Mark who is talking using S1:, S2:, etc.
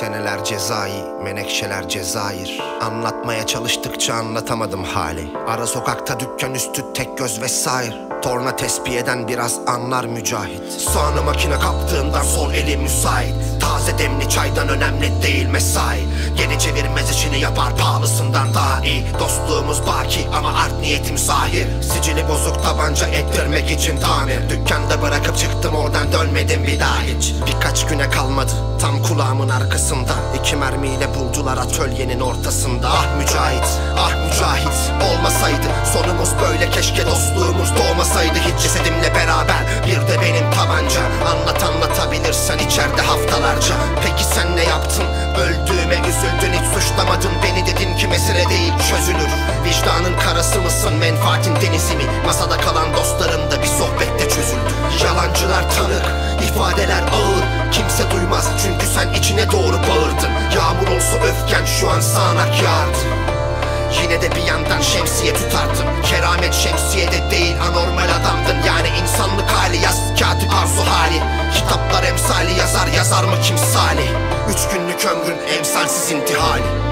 S1: seneler cezai, menekşeler Cezayir. Anlatmaya çalıştıkça anlatamadım hali. Ara sokakta dükkan üstü tek göz vesaire. Torna tespih eden biraz anlar mücahit. Sağını makine kaptığından sol eli müsait. Taze demli çaydan önemli değil mesai. Geri çevirmez işini yapar pahalısından daha iyi. Dostluğumuz baki ama art niyetim zahir. Sicili bozuk tabanca ettirmek için tamir. Dükkanda bırakıp çıktım oradan dönmedim bir daha hiç. Birkaç güne kalmadı tam kulağımın arkasında. 2 mermiyle buldular atölyenin ortasında. Ah Mücahit, ah Mücahit, olmasaydı sonumuz böyle, keşke dostluğumuz doğmasaydı hiç cesedimle beraber. Bir de benim tabanca, anlatabilirsen içeride haftalarca. Peki sen ne yaptın? Öldüğüme üzüldün, hiç suçlamadın beni, dedin ki mesele değil çözülür. Vicdanın karası mısın, menfaatin denizi mi? Masada kalan dostların da bir sohbette çözüldü. Yalancılar tanık, ifadeler ağır, kimse duymaz çünkü sen içine doğru bağırdın. Yağmur olsa öfken şu an sağanak yağardı. Yine de bir yandan şemsiye tutardın. Keramet şemsiyede değil, anormal adamdın. Yani insanlık hali, yaz katip arzu hali. Kitaplar emsali yazar, yazar mı kimsali? 3 günlük ömrün emsalsiz intihali.